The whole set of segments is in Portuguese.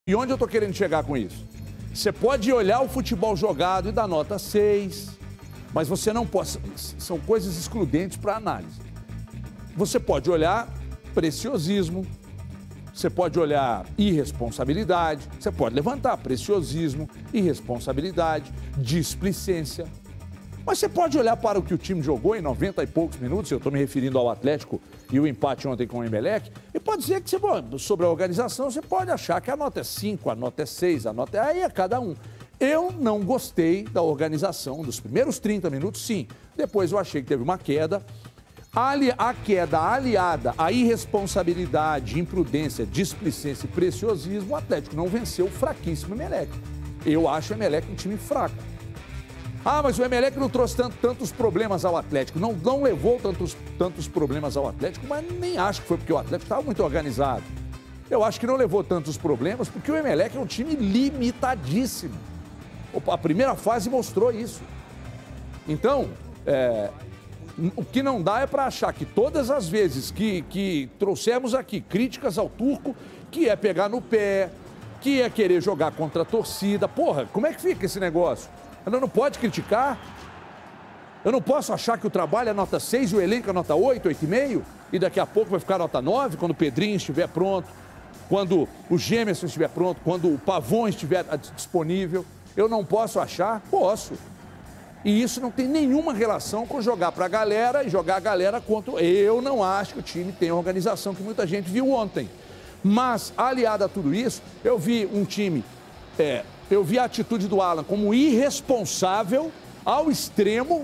E onde eu tô querendo chegar com isso? Você pode olhar o futebol jogado e dar nota 6, mas você não pode... São coisas excludentes para análise. Você pode olhar preciosismo, você pode olhar irresponsabilidade, você pode levantar preciosismo, irresponsabilidade, displicência. Mas você pode olhar para o que o time jogou em 90 e poucos minutos, eu estou me referindo ao Atlético e o empate ontem com o Emelec, e pode dizer que você, sobre a organização, você pode achar que a nota é 5, a nota é 6, a nota é... Aí é cada um. Eu não gostei da organização dos primeiros 30 minutos, sim. Depois eu achei que teve uma queda. A queda aliada à irresponsabilidade, imprudência, displicência e preciosismo, o Atlético não venceu o fraquíssimo Emelec. Eu acho o Emelec um time fraco. Ah, mas o Emelec não trouxe tantos problemas ao Atlético. Não levou tantos problemas ao Atlético, mas nem acho que foi porque o Atlético estava muito organizado. Eu acho que não levou tantos problemas porque o Emelec é um time limitadíssimo. A primeira fase mostrou isso. Então, o que não dá é para achar que todas as vezes que trouxemos aqui críticas ao Turco, que é pegar no pé, que é querer jogar contra a torcida. Porra, como é que fica esse negócio? Ela não pode criticar. Eu não posso achar que o trabalho é nota 6 e o elenco é nota 8, 8,5 e daqui a pouco vai ficar nota 9 quando o Pedrinho estiver pronto, quando o Gemerson estiver pronto, quando o Pavon estiver disponível. Eu não posso achar? Posso. E isso não tem nenhuma relação com jogar para a galera e jogar a galera contra... Eu não acho que o time tem a organização que muita gente viu ontem. Mas, aliado a tudo isso, eu vi um time... Eu vi a atitude do Alan como irresponsável ao extremo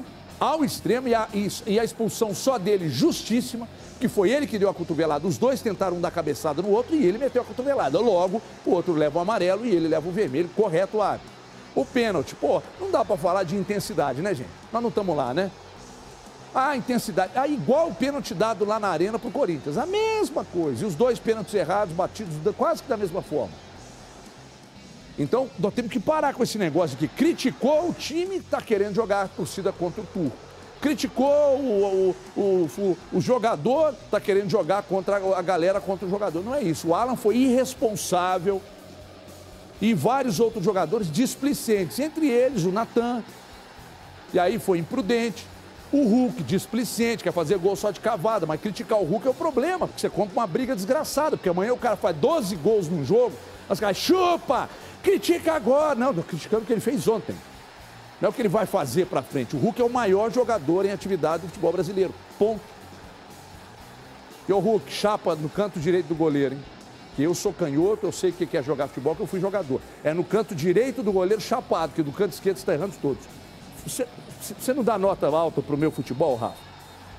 e a expulsão só dele justíssima, que foi ele que deu a cotovelada. Os dois tentaram dar cabeçada no outro e ele meteu a cotovelada. Logo, o outro leva o amarelo e ele leva o vermelho. Correto, árbitro. O pênalti, pô, não dá pra falar de intensidade, né, gente? Nós não estamos lá, né? Ah, intensidade. Ah, igual o pênalti dado lá na Arena pro Corinthians. A mesma coisa. E os dois pênaltis errados, batidos quase que da mesma forma. Então, nós temos que parar com esse negócio de que criticou o time que está querendo jogar a torcida contra o Turco. Criticou o jogador que está querendo jogar contra a galera contra o jogador. Não é isso. O Alan foi irresponsável e vários outros jogadores displicentes. Entre eles, o Natan. E aí foi imprudente. O Hulk, displicente, quer fazer gol só de cavada. Mas criticar o Hulk é o problema, porque você compra uma briga desgraçada. Porque amanhã o cara faz 12 gols num jogo, os caras chupa! Critica agora. Não, estou criticando o que ele fez ontem. Não é o que ele vai fazer para frente. O Hulk é o maior jogador em atividade do futebol brasileiro. Ponto. E o Hulk, chapa no canto direito do goleiro, hein? Que eu sou canhoto, eu sei o que é jogar futebol, que eu fui jogador. É no canto direito do goleiro chapado, que do canto esquerdo está errando todos. Você não dá nota alta pro meu futebol, Rafa?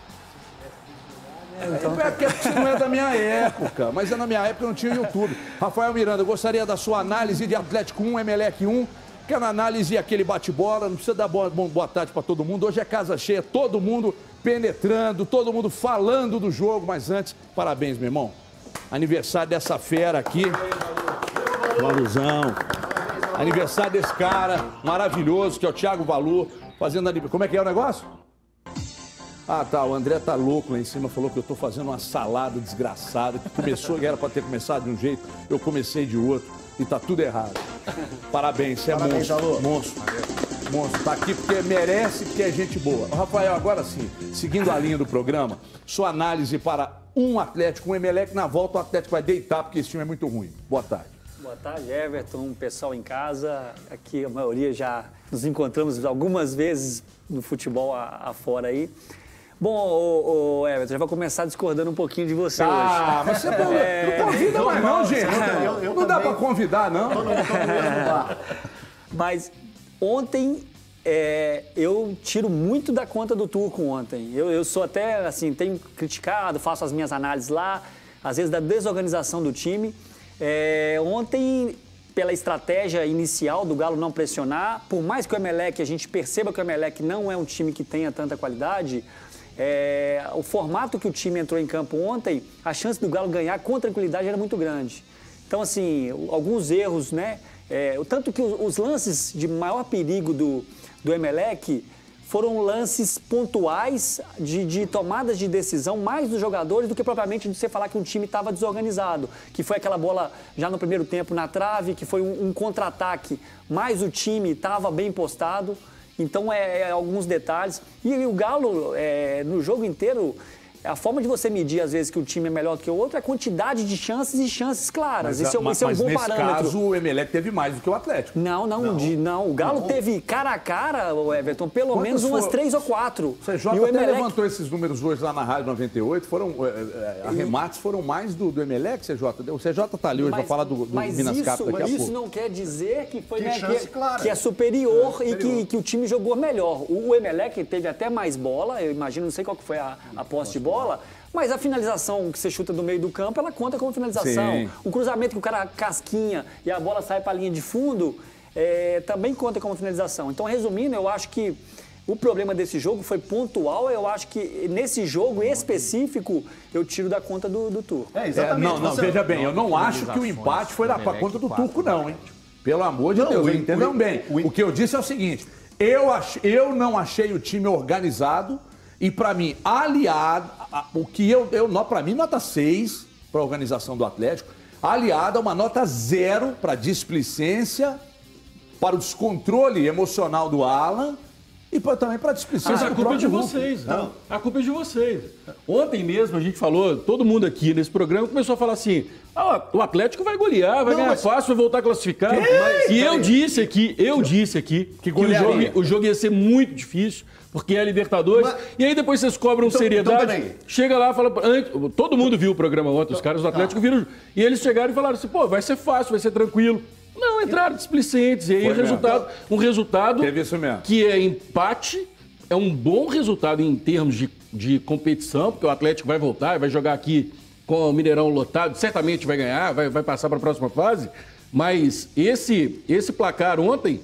Porque você não é da minha época, mas na minha época não tinha YouTube. Rafael Miranda, eu gostaria da sua análise de Atlético 1, Emelec 1, que é na análise aquele bate-bola, não precisa dar boa tarde para todo mundo. Hoje é casa cheia, todo mundo penetrando, todo mundo falando do jogo, mas antes, parabéns, meu irmão. Aniversário dessa fera aqui, Valuzão. Aniversário desse cara maravilhoso, que é o Thiago Valu, fazendo aniversário. Como é que é o negócio? Ah, tá, o André tá louco lá em cima, falou que eu tô fazendo uma salada desgraçada, que começou, que era pra ter começado de um jeito, eu comecei de outro, e tá tudo errado. Parabéns, você é monstro, monstro. Monstro, tá aqui porque merece, porque é gente boa. Rafael, agora sim, seguindo a linha do programa, sua análise para um Atlético, um Emelec, na volta o Atlético vai deitar, porque esse time é muito ruim. Boa tarde. Boa tarde, Everton, pessoal em casa. Aqui a maioria já nos encontramos algumas vezes no futebol afora aí. Bom, Everton, já vou começar discordando um pouquinho de você hoje. Ah, mas você não convida mais não, gente. Não dá para convidar, não. Mas ontem eu tiro muito da conta do Turco ontem. Eu sou até, assim, tenho criticado, faço as minhas análises lá, às vezes da desorganização do time. Ontem, pela estratégia inicial do Galo não pressionar, por mais que o Emelec, a gente perceba que o Emelec não é um time que tenha tanta qualidade, o formato que o time entrou em campo ontem, a chance do Galo ganhar com tranquilidade era muito grande. Então, assim, alguns erros, né? Tanto que os lances de maior perigo do Emelec foram lances pontuais de tomadas de decisão, mais dos jogadores do que propriamente de você falar que um time estava desorganizado. Que foi aquela bola já no primeiro tempo na trave, que foi um contra-ataque, mas o time estava bem postado. Então, alguns detalhes. E o Galo, no jogo inteiro, a forma de você medir, às vezes, que o time é melhor do que o outro é a quantidade de chances e chances claras. Isso é um bom parâmetro. Mas nesse caso, o Emelec teve mais do que o Atlético. Não. O Galo teve cara a cara, o Everton, pelo menos umas 3 ou 4. O CJ até levantou esses números hoje lá na Rádio 98. Arremates foram mais do Emelec, CJ. O CJ está ali hoje para falar do Minas Cap daqui a pouco. Mas isso não quer dizer que foi que é superior e que o time jogou melhor. O Emelec teve até mais bola, eu imagino, não sei qual que foi a posse de bola, mas a finalização que você chuta do meio do campo, ela conta como finalização. Sim. O cruzamento que o cara casquinha e a bola sai para a linha de fundo, também conta como finalização. Então, resumindo, eu acho que o problema desse jogo foi pontual. Eu acho que nesse jogo específico, eu tiro da conta do Turco. Não, veja bem, eu não acho que o empate foi da conta do Turco, não, hein? Pelo amor de Deus, entendam bem. O que eu disse é o seguinte, eu não achei o time organizado. E para mim, aliado, para mim, nota 6 para a organização do Atlético, aliado a uma nota 0 para a displicência, para o descontrole emocional do Alan e também para a displicência. Mas a culpa é de vocês, não. A culpa é de vocês. Ontem mesmo a gente falou, todo mundo aqui nesse programa começou a falar assim, o Atlético vai golear, vai ganhar fácil, vai voltar classificado. E eu disse aqui que o jogo ia ser muito difícil, porque é a Libertadores. E aí depois vocês cobram seriedade. Chega lá e fala... Todo mundo viu o programa ontem, os caras do Atlético viram. E eles chegaram e falaram assim, vai ser fácil, vai ser tranquilo. Não, entraram displicentes. E aí um resultado que é empate, é um bom resultado em termos de competição, porque o Atlético vai voltar, vai jogar aqui com o Mineirão lotado, certamente vai ganhar, vai passar para a próxima fase. Mas esse placar ontem,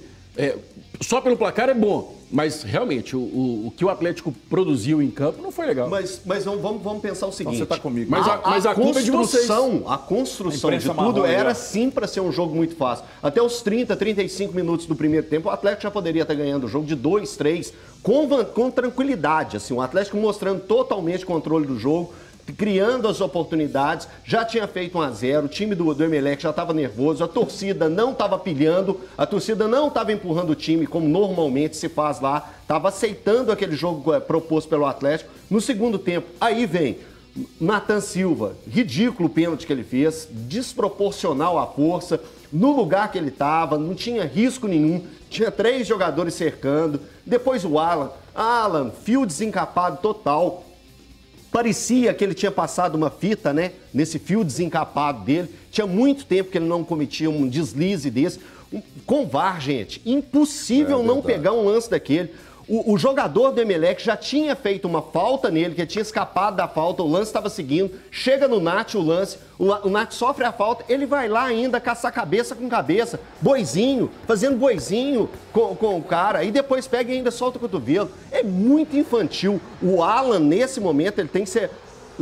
só pelo placar é bom. Mas, realmente, o que o Atlético produziu em campo não foi legal. Mas vamos pensar o seguinte... Então, você está comigo. Mas a culpa é de vocês. A construção de tudo era sim para ser um jogo muito fácil. Até os 30, 35 minutos do primeiro tempo, o Atlético já poderia estar ganhando o jogo de 2, 3, com tranquilidade. Assim, o Atlético mostrando totalmente controle do jogo, criando as oportunidades, já tinha feito 1-0, o time do Emelec já estava nervoso, a torcida não estava pilhando, a torcida não estava empurrando o time como normalmente se faz lá, estava aceitando aquele jogo proposto pelo Atlético. No segundo tempo, aí vem Nathan Silva, ridículo o pênalti que ele fez, desproporcional à força, no lugar que ele estava, não tinha risco nenhum, tinha 3 jogadores cercando, depois o Alan, fio desencapado total. Parecia que ele tinha passado uma fita, né? Nesse fio desencapado dele. Tinha muito tempo que ele não cometia um deslize desse. Com VAR, gente, impossível não pegar um lance daquele. O jogador do Emelec já tinha feito uma falta nele, que tinha escapado da falta, o lance estava seguindo. Chega no Nath o lance, o Nath sofre a falta, ele vai lá ainda caçar cabeça com cabeça, boizinho, fazendo boizinho com o cara, e depois pega e ainda solta o cotovelo. É muito infantil. O Alan, nesse momento, ele tem que ser...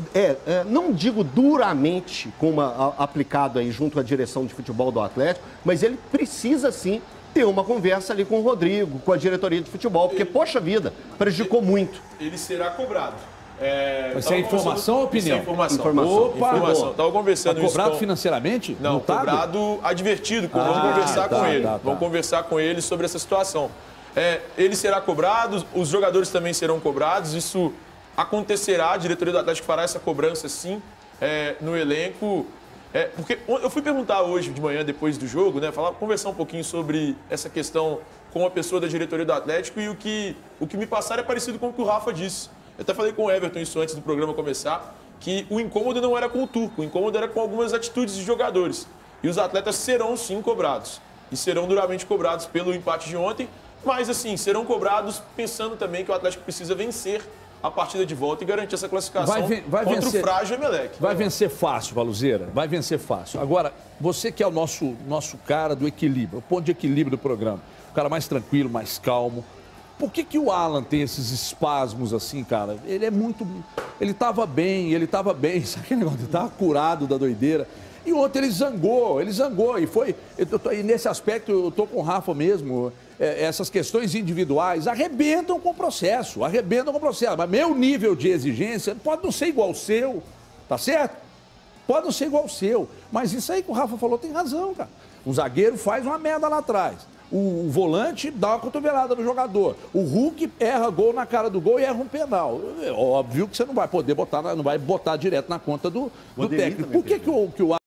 não digo duramente como aplicado aí junto à direção de futebol do Atlético, mas ele precisa sim ter uma conversa ali com o Rodrigo, com a diretoria de futebol, porque, poxa vida, prejudicou muito. Ele será cobrado. Mas isso é informação ou opinião? Informação. Informação. Estava conversando isso. Cobrado financeiramente? Não, cobrado advertido. Vamos conversar com ele. Vamos conversar com ele sobre essa situação. Ele será cobrado, os jogadores também serão cobrados. Isso acontecerá, a diretoria do Atlético fará essa cobrança sim no elenco. Porque eu fui perguntar hoje de manhã, depois do jogo, né, conversar um pouquinho sobre essa questão com a pessoa da diretoria do Atlético e o que me passaram é parecido com o que o Rafa disse. Eu até falei com o Everton isso antes do programa começar, que o incômodo não era com o Turco, o incômodo era com algumas atitudes de jogadores. E os atletas serão sim cobrados. E serão duramente cobrados pelo empate de ontem, mas assim, serão cobrados pensando também que o Atlético precisa vencer a partida de volta e garantir essa classificação contra o frágil Emelec. Vai vencer fácil, Valuzeira. Vai vencer fácil. Agora, você que é o nosso cara do equilíbrio, o ponto de equilíbrio do programa, o cara mais tranquilo, mais calmo. Por que o Alan tem esses espasmos assim, cara? Ele é muito... Ele estava bem, sabe aquele negócio? Ele estava curado da doideira. E ontem ele zangou, e foi... E nesse aspecto eu tô com o Rafa mesmo, essas questões individuais arrebentam com o processo, mas meu nível de exigência pode não ser igual ao seu, tá certo? Pode não ser igual ao seu, mas isso aí que o Rafa falou tem razão, cara. Um zagueiro faz uma merda lá atrás. O volante dá uma cotovelada no jogador. O Hulk erra gol na cara do gol e erra um penal. É óbvio que você não vai poder botar, não vai botar direto na conta do técnico. Por que o